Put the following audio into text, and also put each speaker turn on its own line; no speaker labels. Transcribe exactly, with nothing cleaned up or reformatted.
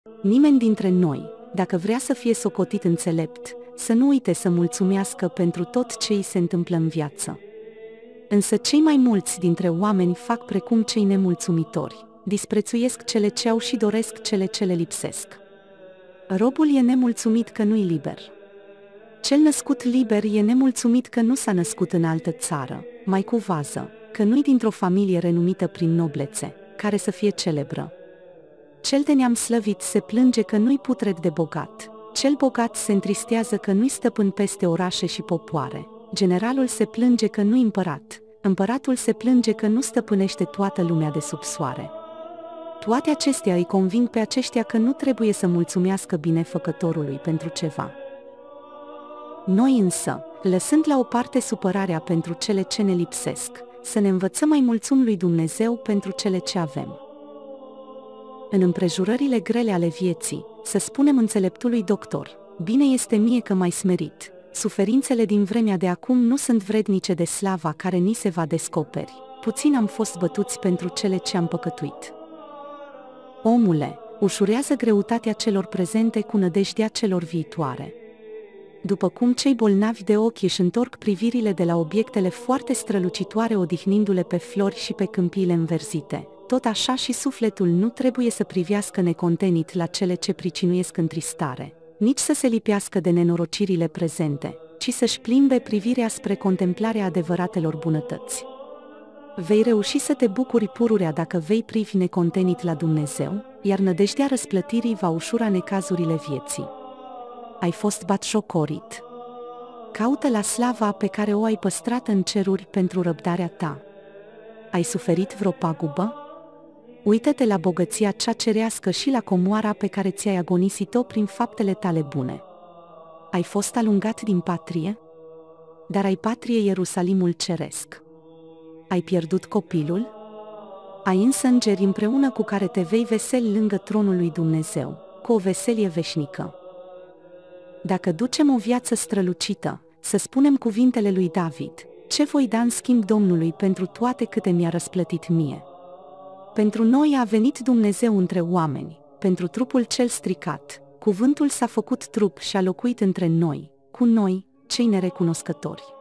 Nimeni dintre noi, dacă vrea să fie socotit înțelept, să nu uite să mulțumească pentru tot ce îi se întâmplă în viață. Însă cei mai mulți dintre oameni fac precum cei nemulțumitori, disprețuiesc cele ce au și doresc cele ce le lipsesc. Robul e nemulțumit că nu-i liber. Cel născut liber e nemulțumit că nu s-a născut în altă țară, mai cu vază, că nu-i dintr-o familie renumită prin noblețe, care să fie celebră. Cel de neam slăvit se plânge că nu-i putred de bogat, cel bogat se întristează că nu-i stăpân peste orașe și popoare, generalul se plânge că nu-i împărat, împăratul se plânge că nu stăpânește toată lumea de sub soare. Toate acestea îi conving pe aceștia că nu trebuie să mulțumească binefăcătorului pentru ceva. Noi însă, lăsând la o parte supărarea pentru cele ce ne lipsesc, să ne învățăm mai mulțum lui Dumnezeu pentru cele ce avem. În împrejurările grele ale vieții, să spunem înțeleptului doctor, bine este mie că m-ai smerit, suferințele din vremea de acum nu sunt vrednice de slava care ni se va descoperi, puțin am fost bătuți pentru cele ce am păcătuit. Omule, ușurează greutatea celor prezente cu nădejdea celor viitoare. După cum cei bolnavi de ochi își întorc privirile de la obiectele foarte strălucitoare odihnindu-le pe flori și pe câmpiile înverzite, tot așa și sufletul nu trebuie să privească necontenit la cele ce pricinuiesc întristare, nici să se lipească de nenorocirile prezente, ci să-și plimbe privirea spre contemplarea adevăratelor bunătăți. Vei reuși să te bucuri pururea dacă vei privi necontenit la Dumnezeu, iar nădejdea răsplătirii va ușura necazurile vieții. Ai fost batjocorit. Caută la slava pe care o ai păstrată în ceruri pentru răbdarea ta. Ai suferit vreo pagubă? Uită-te la bogăția cea cerească și la comoara pe care ți-ai agonisit-o prin faptele tale bune. Ai fost alungat din patrie? Dar ai patrie Ierusalimul ceresc. Ai pierdut copilul? Ai însă îngeri împreună cu care te vei veseli lângă tronul lui Dumnezeu, cu o veselie veșnică. Dacă ducem o viață strălucită, să spunem cuvintele lui David, ce voi da în schimb Domnului pentru toate câte mi-a răsplătit mie? Pentru noi a venit Dumnezeu între oameni, pentru trupul cel stricat, cuvântul s-a făcut trup și a locuit între noi, cu noi, cei nerecunoscători.